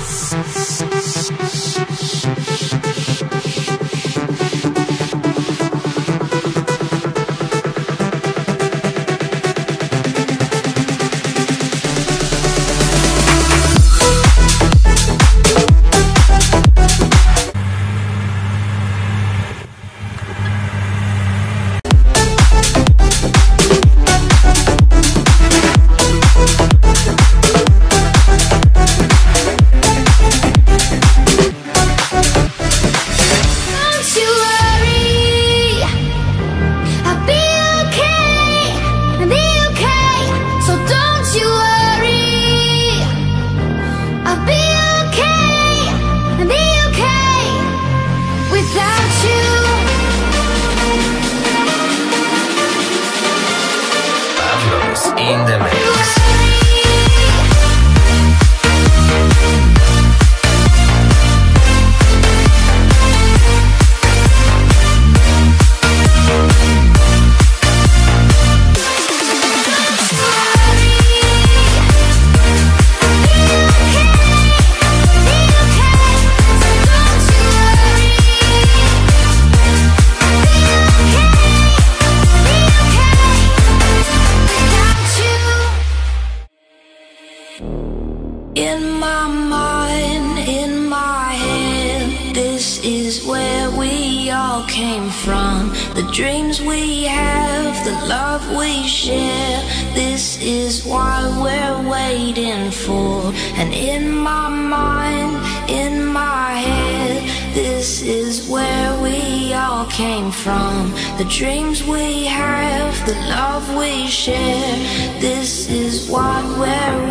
In the mix. In my mind, in my head, this is where we all came from. The dreams we have, the love we share, this is what we're waiting for. And in my mind, in my head, this is where we all came from. The dreams we have, the love we share, this is what we're